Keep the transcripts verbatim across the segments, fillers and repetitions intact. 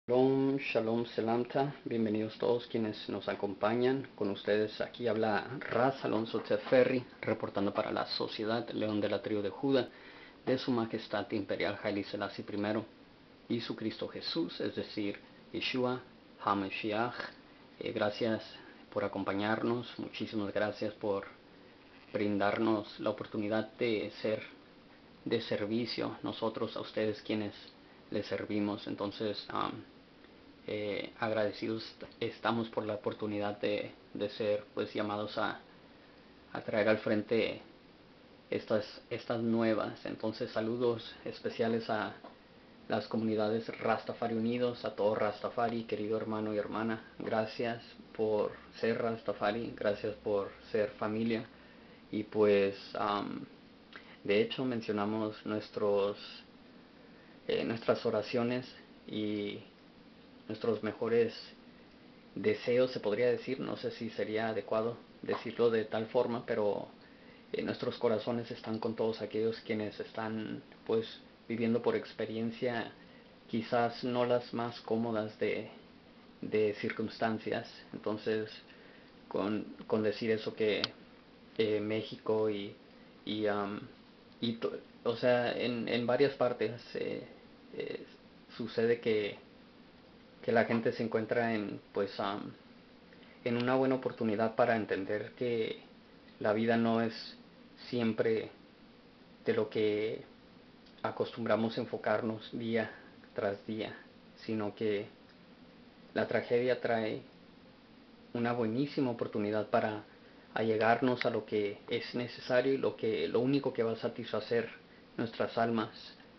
Shalom, Shalom, Selamta, bienvenidos todos quienes nos acompañan. Con ustedes aquí habla Raz Alonso Teferri, reportando para la Sociedad León de la Tribu de Judá, de Su Majestad Imperial Haile Selassie primero y su Cristo Jesús, es decir, Yeshua HaMashiach. Eh, gracias por acompañarnos, muchísimas gracias por brindarnos la oportunidad de ser de servicio nosotros a ustedes quienes les servimos. Entonces, um, eh, agradecidos estamos por la oportunidad de, de ser pues llamados a, a traer al frente estas, estas nuevas. Entonces, saludos especiales a las comunidades Rastafari Unidos, a todo Rastafari, querido hermano y hermana. Gracias por ser Rastafari, gracias por ser familia. Y pues um, de hecho mencionamos nuestros eh, nuestras oraciones y nuestros mejores deseos, se podría decir. No sé si sería adecuado decirlo de tal forma, pero eh, nuestros corazones están con todos aquellos quienes están pues viviendo por experiencia quizás no las más cómodas de, de circunstancias. Entonces, con, con decir eso que eh, México y, y, um, y to, o sea, en, en varias partes eh, eh, sucede que, que la gente se encuentra en, pues, um, en una buena oportunidad para entender que la vida no es siempre de lo que acostumbramos a enfocarnos día tras día, sino que la tragedia trae una buenísima oportunidad para allegarnos a lo que es necesario y lo que lo único que va a satisfacer nuestras almas,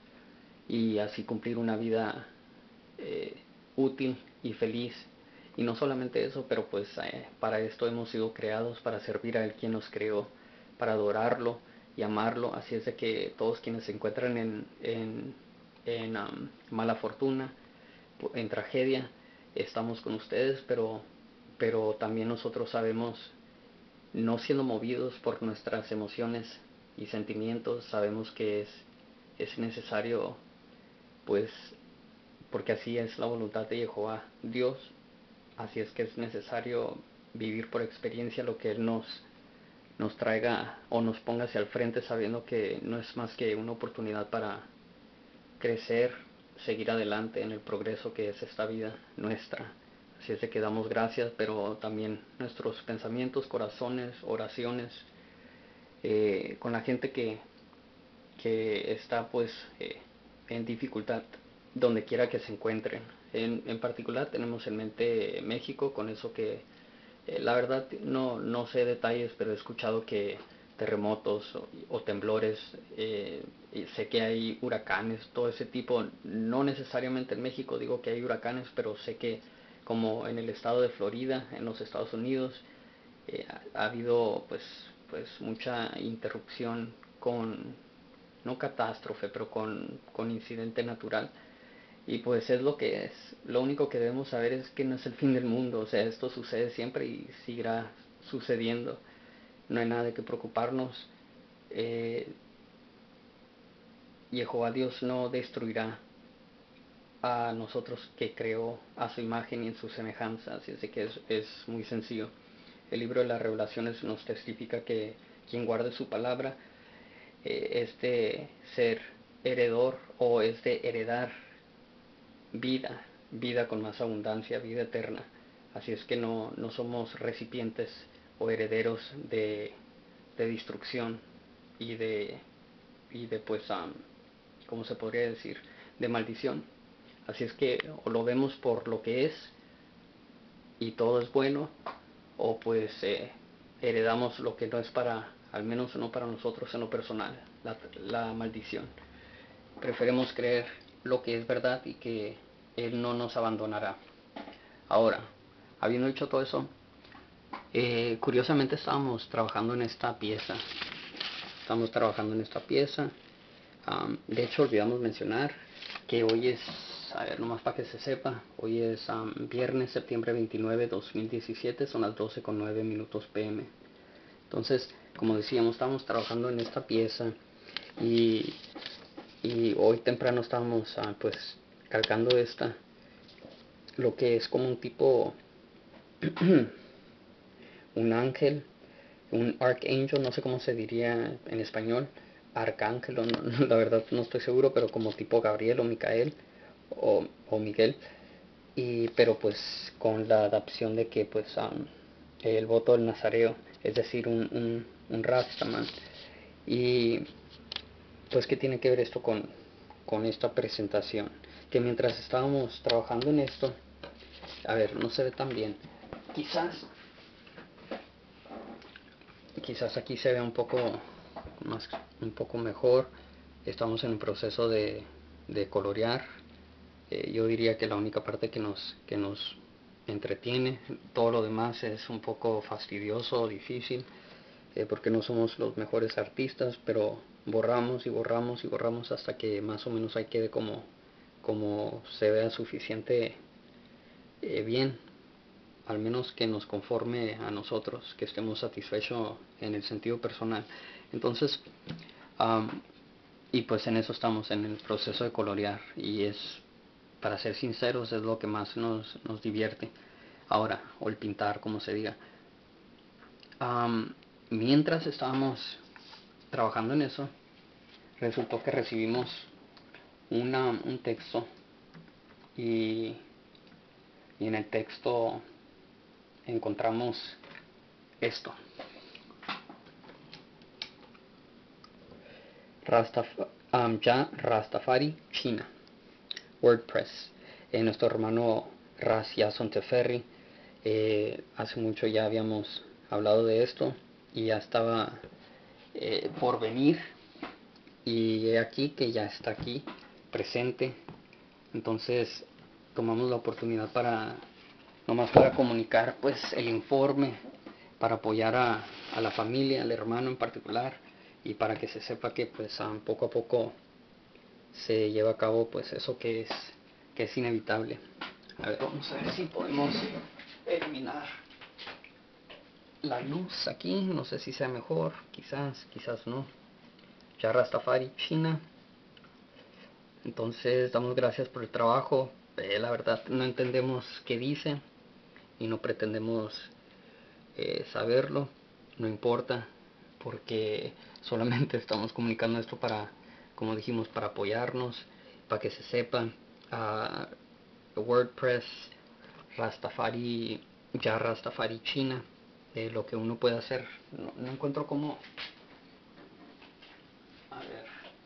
y así cumplir una vida eh, útil y feliz. Y no solamente eso, pero pues eh, para esto hemos sido creados, para servir a Él quien nos creó, para adorarlo y amarlo. Así es de que todos quienes se encuentran en, en, en um, mala fortuna, en tragedia, estamos con ustedes, pero, pero también nosotros sabemos, no siendo movidos por nuestras emociones y sentimientos, sabemos que es, es necesario, pues, porque así es la voluntad de Jehová Dios, así es que es necesario vivir por experiencia lo que Él nos, nos traiga o nos ponga hacia el frente, sabiendo que no es más que una oportunidad para crecer, seguir adelante en el progreso que es esta vida nuestra. Así es de que damos gracias, pero también nuestros pensamientos, corazones, oraciones, eh, con la gente que, que está pues eh, en dificultad, donde quiera que se encuentren. En, en particular tenemos en mente México, con eso que eh, la verdad no, no sé detalles, pero he escuchado que terremotos o, o temblores, eh, y sé que hay huracanes, todo ese tipo. No necesariamente en México digo que hay huracanes, pero sé que como en el estado de Florida, en los Estados Unidos, eh, ha, ha habido pues, pues mucha interrupción con, no catástrofe, pero con, con incidente natural. Y pues es lo que es. Lo único que debemos saber es que no es el fin del mundo. O sea, esto sucede siempre y seguirá sucediendo. No hay nada de qué preocuparnos. Eh, Jehová Dios no destruirá a nosotros que creó a su imagen y en su semejanza. Así es de que es, es muy sencillo. El libro de las Revelaciones nos testifica que quien guarde su palabra eh, es de ser heredor, o es de heredar vida, vida con más abundancia, vida eterna. Así es que no, no somos recipientes o herederos de, de destrucción y de, y de pues, um, ¿cómo se podría decir? De maldición. Así es que o lo vemos por lo que es y todo es bueno, o pues eh, heredamos lo que no es para, al menos no para nosotros en lo personal, la, la maldición. Preferemos creer lo que es verdad y que Él no nos abandonará. Ahora, habiendo dicho todo eso, eh, curiosamente estábamos trabajando en esta pieza. Estamos trabajando en esta pieza. Um, de hecho, olvidamos mencionar que hoy es, a ver, nomás para que se sepa, hoy es um, viernes, septiembre veintinueve, dos mil diecisiete, son las doce con nueve minutos pm. Entonces, como decíamos, estamos trabajando en esta pieza y y hoy temprano estábamos uh, pues calcando esta lo que es como un tipo, un ángel, un archangel, no sé cómo se diría en español, arcángel, no, no, la verdad no estoy seguro, pero como tipo Gabriel o Micael o, o Miguel, y pero pues con la adaptación de que pues um, el voto del nazareo, es decir, un, un, un rastaman. Y pues qué tiene que ver esto con, con esta presentación, que mientras estábamos trabajando en esto, a ver, no se ve tan bien, quizás quizás aquí se ve un poco más, un poco mejor. Estamos en un proceso de, de colorear. Eh, yo diría que la única parte que nos que nos entretiene, todo lo demás es un poco fastidioso o difícil, eh, porque no somos los mejores artistas, pero borramos y borramos y borramos hasta que más o menos ahí quede como como se vea suficiente, eh, bien, al menos que nos conforme a nosotros, que estemos satisfechos en el sentido personal. Entonces, um, y pues en eso estamos, en el proceso de colorear, y es, para ser sinceros, es lo que más nos, nos divierte ahora, o el pintar, como se diga. Um, mientras estábamos trabajando en eso, resultó que recibimos una, un texto, y, y en el texto encontramos esto. Rastaf um, ya Rastafari China, WordPress. Eh, nuestro hermano Ras Yason Teferri, eh, hace mucho ya habíamos hablado de esto y ya estaba, eh, por venir, y he aquí que ya está aquí presente. Entonces tomamos la oportunidad para, nomás para comunicar pues el informe, para apoyar a, a la familia, al hermano en particular, y para que se sepa que pues um, poco a poco se lleva a cabo pues eso que es que es inevitable. A ver, vamos a ver si podemos eliminar la luz aquí, no sé si sea mejor, quizás, quizás no. Ya Rastafari China. Entonces damos gracias por el trabajo. Eh, la verdad no entendemos qué dice y no pretendemos, eh, saberlo, no importa, porque solamente estamos comunicando esto para, como dijimos, para apoyarnos, para que se sepa. Uh, WordPress, Rastafari, ya Rastafari China, eh, lo que uno puede hacer. No, no encuentro cómo, a ver,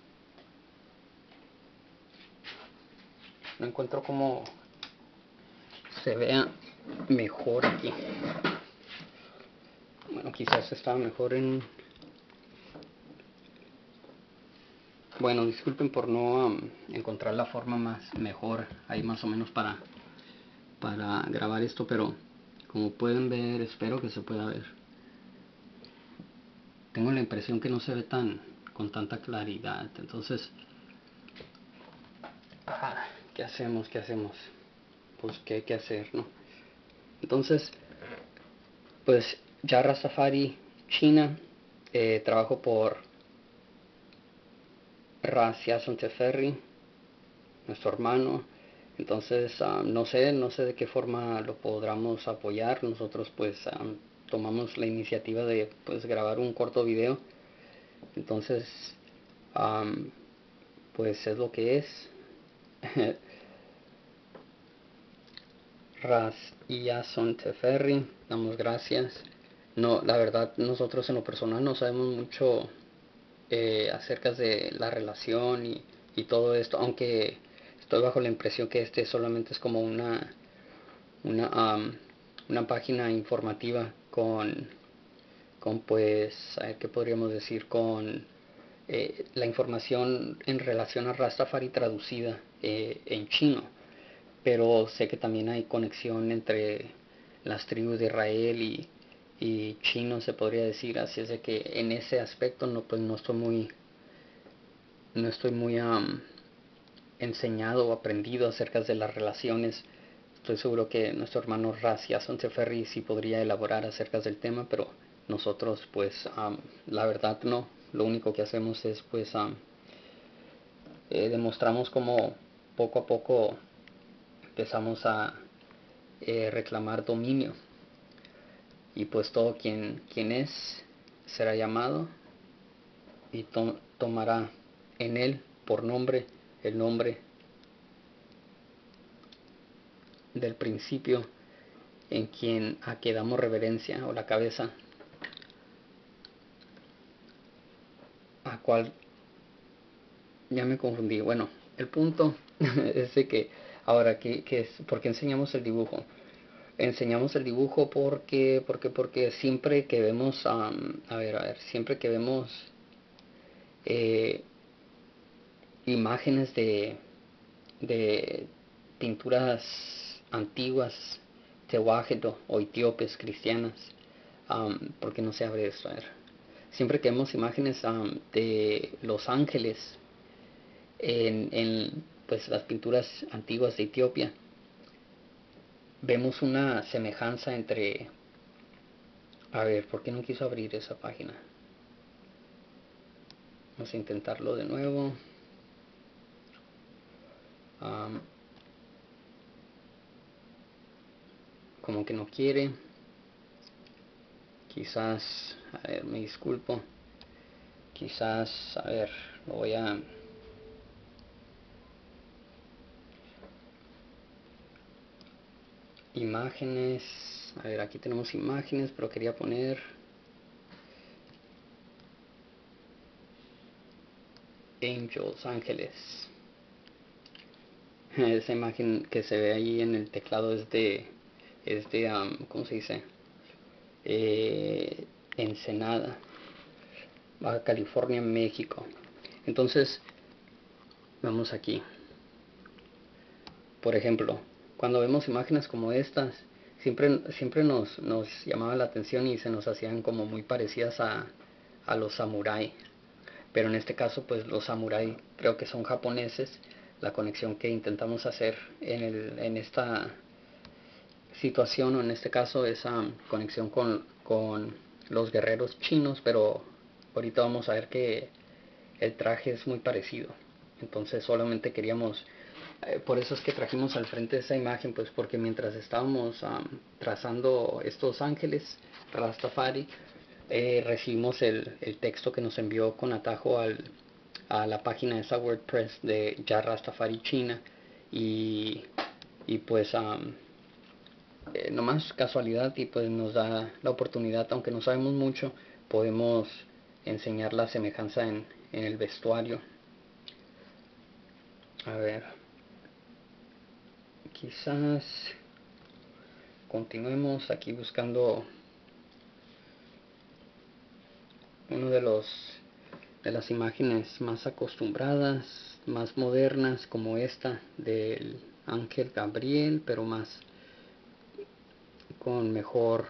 no encuentro cómo se vea mejor aquí. Bueno, quizás estaba mejor en... Bueno, disculpen por no um, encontrar la forma más mejor ahí más o menos para, para grabar esto, pero como pueden ver, espero que se pueda ver. Tengo la impresión que no se ve tan con tanta claridad, entonces, ajá, ¿qué hacemos? ¿Qué hacemos? Pues qué hay que hacer, ¿no? Entonces, pues ya Rastafari China, eh, trabajo por Ras Yason Teferri, nuestro hermano. Entonces, uh, no sé, no sé de qué forma lo podamos apoyar. Nosotros pues um, tomamos la iniciativa de pues grabar un corto video. Entonces, um, pues es lo que es. Ras y Yason Teferri, damos gracias. No, la verdad, nosotros en lo personal no sabemos mucho, eh, acerca de la relación y, y todo esto, aunque estoy bajo la impresión que este solamente es como una una, um, una página informativa con, con pues, a ver, ¿qué podríamos decir? Con, eh, la información en relación a Rastafari traducida, eh, en chino, pero sé que también hay conexión entre las tribus de Israel y, y chino, se podría decir, así es de que en ese aspecto no, pues no estoy muy, no estoy muy um, enseñado o aprendido acerca de las relaciones. Estoy seguro que nuestro hermano Ras Yason Teferri sí podría elaborar acerca del tema, pero nosotros pues um, la verdad no. Lo único que hacemos es pues um, eh, demostramos cómo poco a poco empezamos a, eh, reclamar dominio. Y pues todo quien, quien es será llamado y to tomará en él por nombre el nombre del principio, en quien a que damos reverencia, o la cabeza, a cual ya me confundí. Bueno, el punto es de que ahora que, que es porque enseñamos el dibujo. Enseñamos el dibujo porque porque porque siempre que vemos um, a ver a ver siempre que vemos eh, imágenes de de pinturas antiguas, tehuájedo o etíopes cristianas, um, porque no se abre esto, a ver. Siempre que vemos imágenes um, de los ángeles en, en pues las pinturas antiguas de Etiopía, vemos una semejanza entre, a ver, ¿por qué no quiso abrir esa página? Vamos a intentarlo de nuevo. Um, como que no quiere. Quizás, a ver, me disculpo. Quizás, a ver, lo voy a... Imágenes. A ver, aquí tenemos imágenes, pero quería poner... Angels, ángeles. Esa imagen que se ve ahí en el teclado es de... Es de, um, ¿cómo se dice? Eh, Ensenada, Baja California, México. Entonces, vamos aquí. Por ejemplo, cuando vemos imágenes como estas, siempre, siempre nos, nos llamaba la atención y se nos hacían como muy parecidas a, a los samuráis. Pero en este caso, pues los samuráis creo que son japoneses. La conexión que intentamos hacer en, el, en esta situación, o en este caso, esa conexión con, con los guerreros chinos, pero ahorita vamos a ver que el traje es muy parecido. Entonces solamente queríamos, eh, por eso es que trajimos al frente esa imagen, pues porque mientras estábamos um, trazando estos ángeles Rastafari, eh, recibimos el, el texto que nos envió con atajo al, a la página de esa WordPress de Ya Rastafari China, y, y pues um, eh, nomás casualidad, y pues nos da la oportunidad, aunque no sabemos mucho, podemos enseñar la semejanza en, en el vestuario. A ver, quizás continuemos aquí buscando uno de los de las imágenes más acostumbradas, más modernas, como esta del ángel Gabriel, pero más con mejor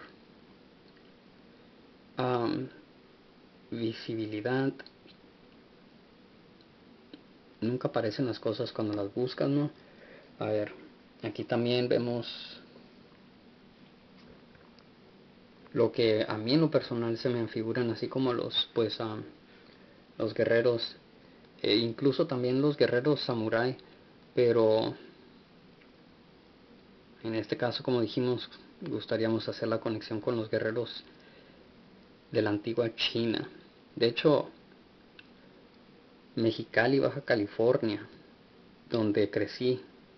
um, visibilidad. Nunca aparecen las cosas cuando las buscas, ¿no? A ver, aquí también vemos lo que a mí en lo personal se me figuran así como los, pues, um, los guerreros, e incluso también los guerreros samurái, pero en este caso, como dijimos, gustaríamos hacer la conexión con los guerreros de la antigua China. De hecho, Mexicali, Baja California, donde crecí,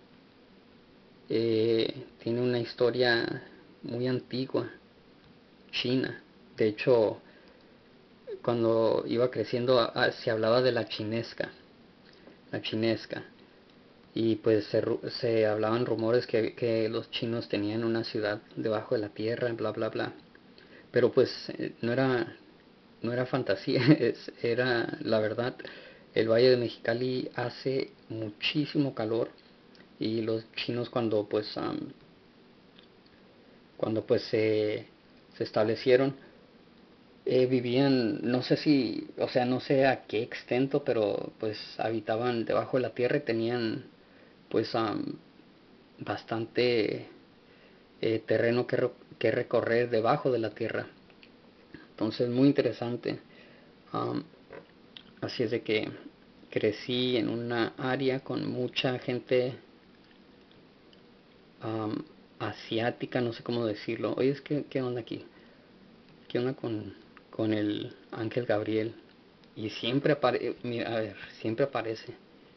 eh, tiene una historia muy antigua, china. De hecho, cuando iba creciendo ah, se hablaba de la chinesca, la chinesca. Y pues se, se hablaban rumores que, que los chinos tenían una ciudad debajo de la tierra, bla bla bla. Pero pues eh, no era no era fantasía, es, era la verdad. El Valle de Mexicali hace muchísimo calor, y los chinos cuando pues um, cuando pues se, se establecieron, eh, vivían, no sé si, o sea, no sé a qué extento, pero pues habitaban debajo de la tierra y tenían pues um, bastante eh, terreno que, que recorrer debajo de la tierra. Entonces muy interesante. Um, así es de que crecí en una área con mucha gente um, asiática, no sé cómo decirlo. Oye, es que, ¿qué onda aquí? ¿Qué onda con, con el Ángel Gabriel? Y siempre aparece, mira, a ver, siempre aparece.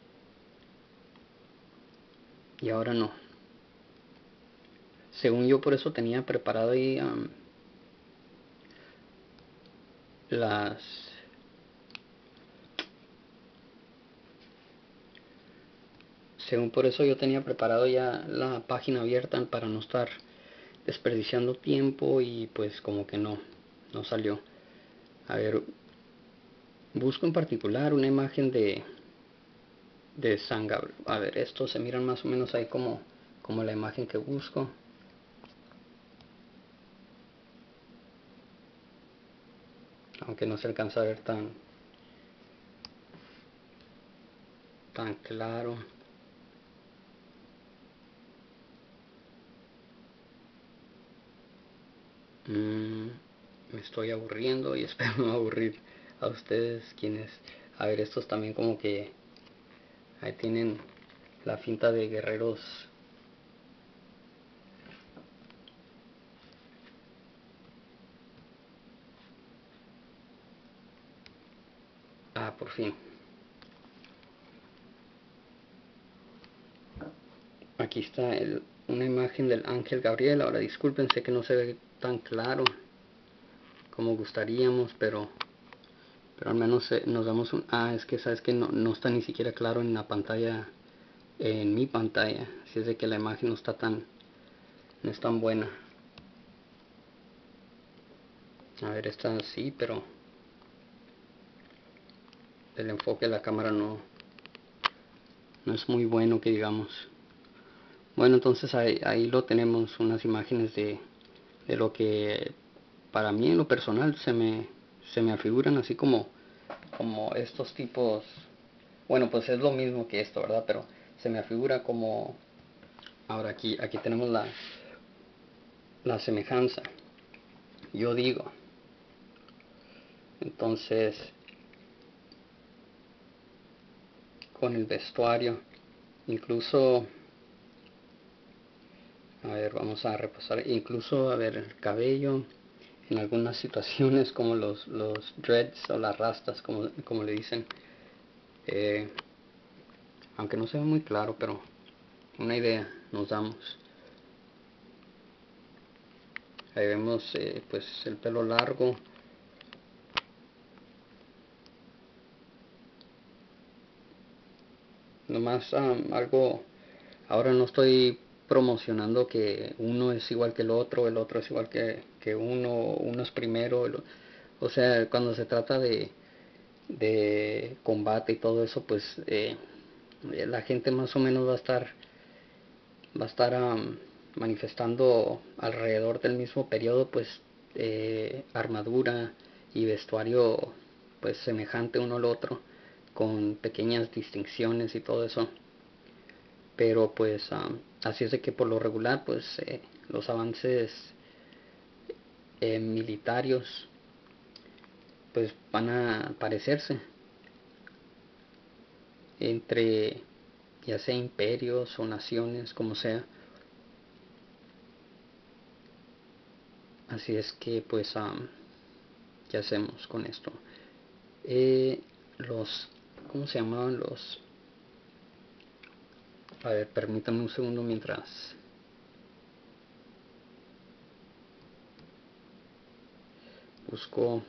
Y ahora no. Según yo, por eso tenía preparado ahí um, las... Según por eso yo tenía preparado ya la página abierta para no estar desperdiciando tiempo y pues como que no, no salió. A ver, busco en particular una imagen de, de San Gabriel. A ver, estos se miran más o menos ahí como, como la imagen que busco. Aunque no se alcanza a ver tan, tan claro. Mm, me estoy aburriendo y espero no aburrir a ustedes quienes... A ver, estos también como que ahí tienen la finta de guerreros. Ah, por fin. Aquí está el, una imagen del Ángel Gabriel. Ahora disculpen, sé que no se ve tan claro como gustaríamos, pero pero al menos eh, nos damos un... Ah, es que sabes que no, no está ni siquiera claro en la pantalla, en mi pantalla. Así es de que la imagen no está tan, no es tan buena. A ver, esta sí, pero el enfoque de la cámara no, no es muy bueno, que digamos. Bueno, entonces ahí, ahí lo tenemos, unas imágenes de, de lo que para mí en lo personal se me, se me afiguran así como, como estos tipos. Bueno, pues es lo mismo que esto, ¿verdad? Pero se me afigura como... Ahora aquí, aquí tenemos la, la semejanza. Yo digo. Entonces, con el vestuario, incluso... A ver, vamos a repasar. Incluso, a ver, el cabello, en algunas situaciones como los, los dreads o las rastas, como, como le dicen. Eh, aunque no se ve muy claro, pero una idea nos damos. Ahí vemos eh, pues el pelo largo. Nomás um, algo, ahora no estoy promocionando que uno es igual que el otro, el otro es igual que, que uno, uno es primero. El, o sea, cuando se trata de, de combate y todo eso, pues eh, la gente más o menos va a estar va a estar um, manifestando alrededor del mismo periodo, pues eh, armadura y vestuario pues semejante uno al otro, con pequeñas distinciones y todo eso. Pero pues um, así es de que por lo regular pues eh, los avances eh, militarios pues van a parecerse entre ya sea imperios o naciones, como sea. Así es que pues um, ¿qué hacemos con esto? Eh, los, ¿cómo se llamaban los? A ver, permítame un segundo mientras busco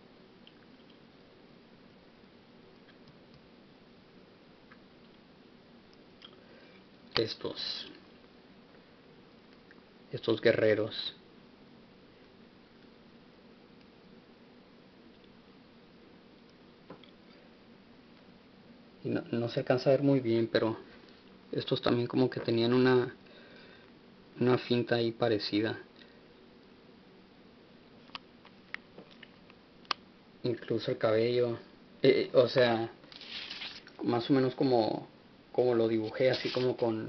estos, estos guerreros. Y no, no se alcanza a ver muy bien, pero estos también como que tenían una, una finta ahí parecida. Incluso el cabello. Eh, o sea, más o menos como, como lo dibujé, así como con,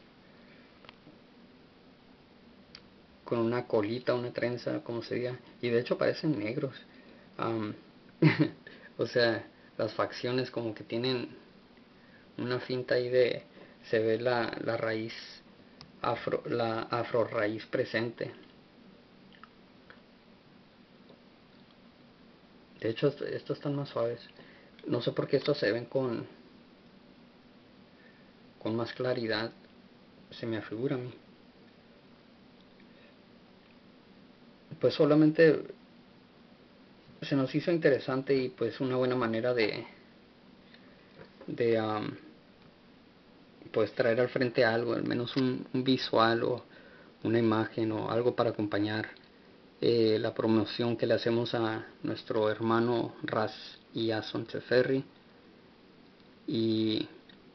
con una colita, una trenza, como se diga. Y de hecho parecen negros. Um, o sea, las facciones como que tienen una finta ahí de... Se ve la, la raíz afro, la afro raíz presente. De hecho, estos están más suaves. No sé por qué estos se ven con, con más claridad. Se me afigura a mí. Pues solamente se nos hizo interesante y pues una buena manera de, de um, pues traer al frente algo, al menos un, un visual o una imagen o algo para acompañar eh, la promoción que le hacemos a nuestro hermano Ras y Jason Teferi, y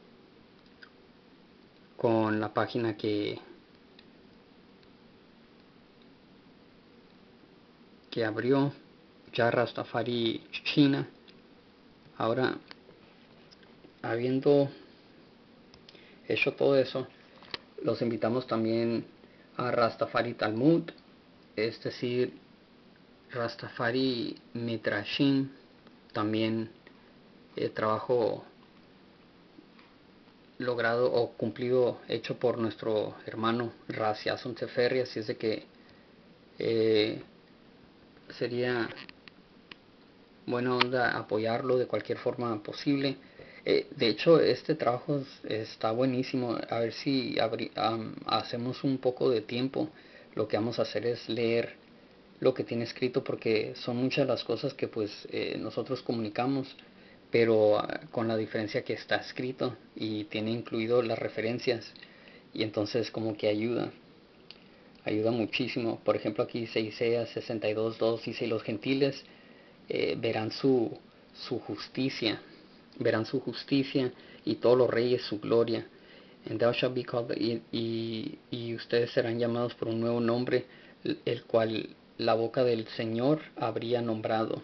con la página que que abrió ya Rastafari China. Ahora, habiendo hecho todo eso, los invitamos también a Rastafari Talmud, es decir, Rastafari Midrashim, también eh, trabajo logrado o cumplido, hecho por nuestro hermano Ras Jason Teferi, así es de que eh, sería buena onda apoyarlo de cualquier forma posible. Eh, de hecho, este trabajo está buenísimo. A ver si abri, um, hacemos un poco de tiempo. Lo que vamos a hacer es leer lo que tiene escrito, porque son muchas las cosas que pues eh, nosotros comunicamos, pero uh, con la diferencia que está escrito y tiene incluido las referencias, y entonces como que ayuda ayuda muchísimo. Por ejemplo, aquí dice Isaías sesenta y dos dos, dice: los gentiles eh, verán su, su justicia, verán su justicia, y todos los reyes su gloria. And thou shalt be called, y, y, y ustedes serán llamados por un nuevo nombre, el cual la boca del Señor habría nombrado.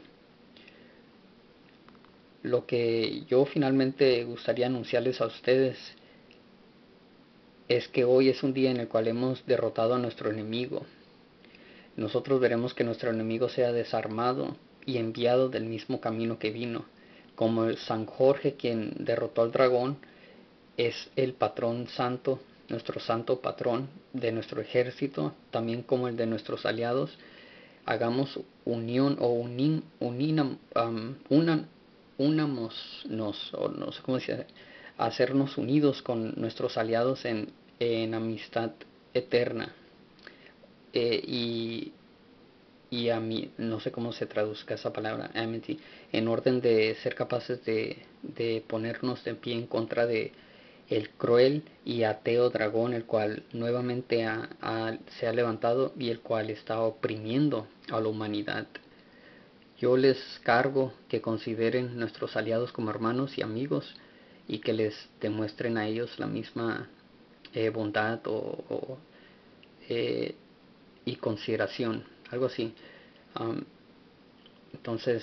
Lo que yo finalmente gustaría anunciarles a ustedes es que hoy es un día en el cual hemos derrotado a nuestro enemigo. Nosotros veremos que nuestro enemigo sea desarmado y enviado del mismo camino que vino. Como el San Jorge, quien derrotó al dragón, es el patrón santo, nuestro santo patrón de nuestro ejército, también como el de nuestros aliados. Hagamos unión o unin, uninam, um, unan, unámonos, o no sé cómo se dice, hacernos unidos con nuestros aliados en, en amistad eterna. Eh, y y a mí, no sé cómo se traduzca esa palabra, amity, en orden de ser capaces de, de ponernos de pie en contra de el cruel y ateo dragón, el cual nuevamente ha, ha, se ha levantado y el cual está oprimiendo a la humanidad. Yo les cargo que consideren nuestros aliados como hermanos y amigos, y que les demuestren a ellos la misma eh, bondad o, o eh, y consideración, algo así. Um, entonces,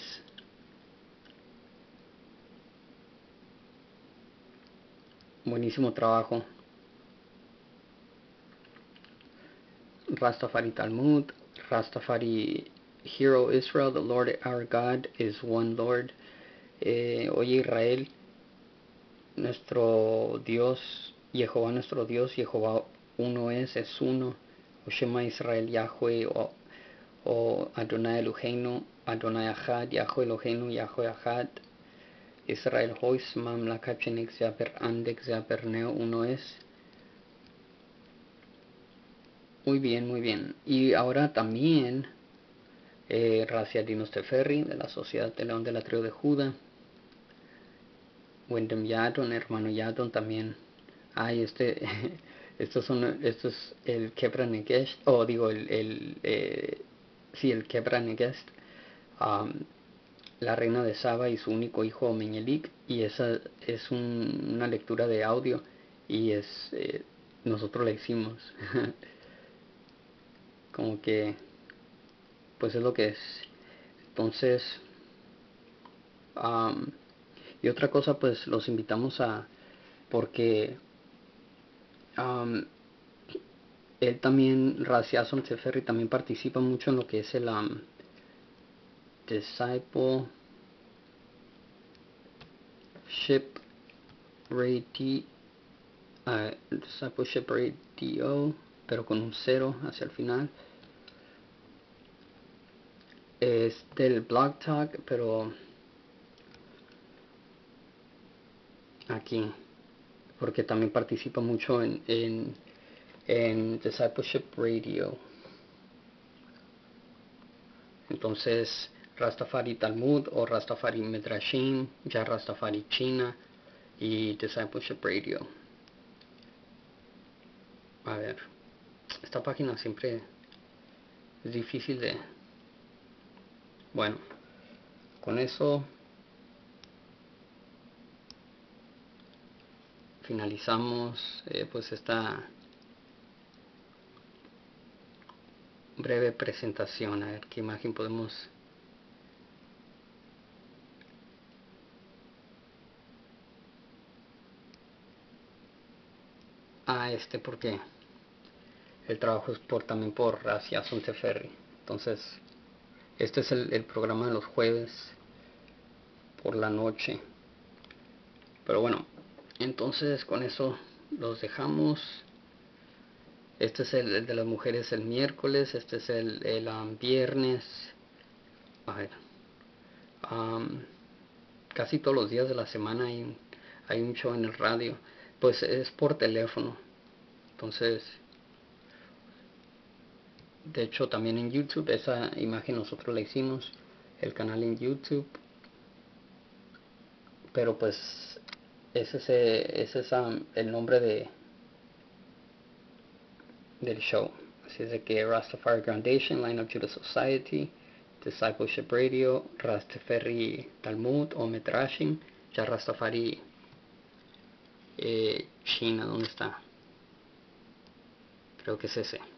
buenísimo trabajo. Rastafari Talmud, Rastafari Hero Israel, the Lord our God is one Lord. Eh, oye Israel, nuestro Dios, Jehová nuestro Dios, Jehová uno es, es uno. Oshema Israel Yahweh, o, o Adonai Eloheinu, Adonai Achad, Yahweh Eloheinu, Yahweh Achad. Israel Hois, Mamlaka Chenek Zeaper Andek Zeaperneo, uno es. Muy bien, muy bien. Y ahora también eh, Racia Dinos Teferi, de la Sociedad de León de la Tribu de Judá. Wendem Yadon, hermano Yadon también. Ay, este, estos son, esto es el Kebra Negest, o oh, digo, el, el eh, sí, el Kebra Negest, um, la reina de Saba y su único hijo Meñelik, y esa es un, una lectura de audio, y es, eh, nosotros la hicimos. Como que, pues es lo que es. Entonces, um, y otra cosa, pues los invitamos a, porque um, él también, Raciason Teferi, también participa mucho en lo que es el um, Discipleship uh, Discipleship Radio, pero con un cero hacia el final. Es del Blog Talk, pero aquí, porque también participa mucho en, en, en Discipleship Radio. Entonces, Rastafari Talmud o Rastafari Midrashim, ya Rastafari China y Discipleship Radio. A ver, esta página siempre es difícil de... Bueno, con eso finalizamos eh, pues esta breve presentación. A ver qué imagen podemos... Ah, este porque el trabajo es por, también por Razi Asonteferri. Entonces, este es el, el programa de los jueves por la noche. Pero bueno, entonces con eso los dejamos. Este es el, el de las mujeres el miércoles. Este es el, el um, viernes. A ver. Um, casi todos los días de la semana hay un, hay un show en el radio. Pues es por teléfono. Entonces, de hecho también en YouTube, esa imagen nosotros la hicimos, el canal en YouTube. Pero pues ese es, ese es um, el nombre de del show. Así es de que Rastafari Foundation, Line of Judah Society, Discipleship Radio, Rastafari Talmud o Midrashim, ya Rastafari eh, China, ¿dónde está? Creo que es ese.